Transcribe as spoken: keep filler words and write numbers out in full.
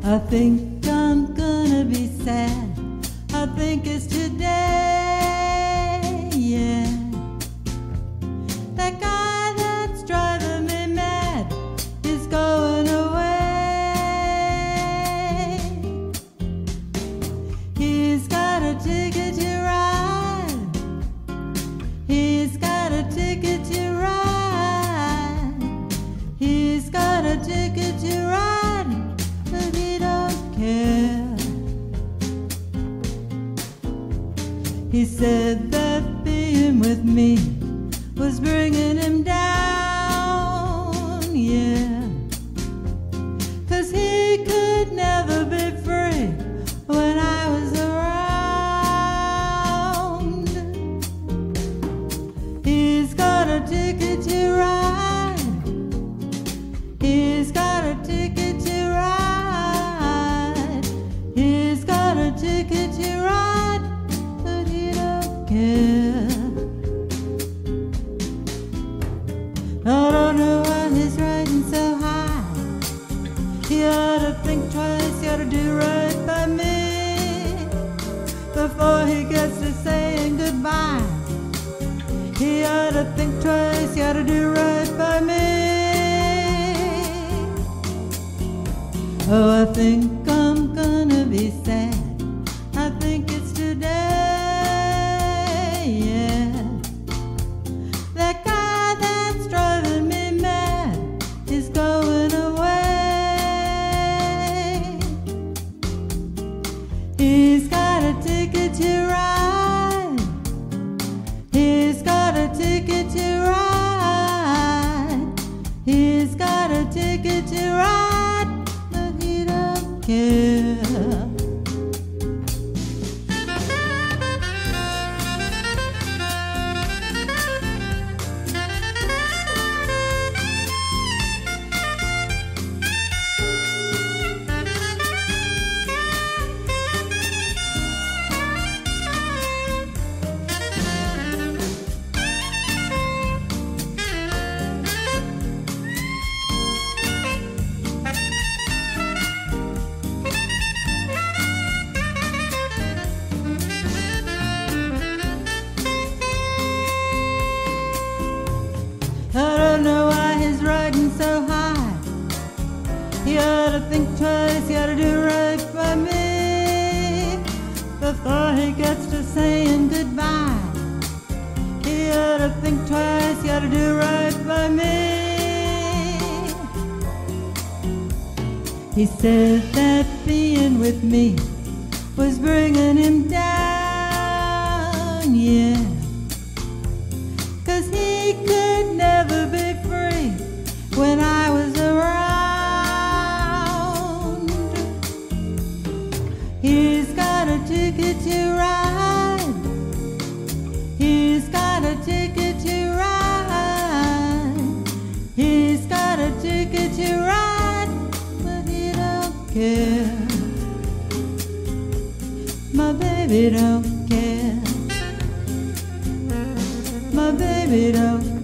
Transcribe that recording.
I think I'm gonna be sad. I think it's today, yeah. That guy that's driving me mad is going away. He's got a ticket to ride. He's got a ticket to ride. He's got a ticket to ride, but he don't care. He said that being with me was bringing him down, yeah. 'Cause he could never be free when I was around. He's got a ticket to ride. He's got a ticket to ride. He's got a ticket to ride, but he don't care. I don't know why he's riding so high. He ought to think twice, he ought to do right by me before he gets to saying goodbye. He ought to think twice, he ought to do right by me. Oh, I think I'm gonna be sad. I think it's today, yeah. That guy that's driving me mad is going away. He's got a ticket to ride. He's got a ticket to ride. He's got a ticket to ride, but he don't care. I don't know why he's riding so high. He ought to think twice, he ought to do right by me before he gets to saying goodbye. He ought to think twice, he ought to do right by me. He said that being with me was bringing him down, yeah. 'Cause he could never be free when I was around. He's got a ticket to ride. He's got a ticket to ride. He's got a ticket to ride, but he don't care. My baby don't care. My baby don't care.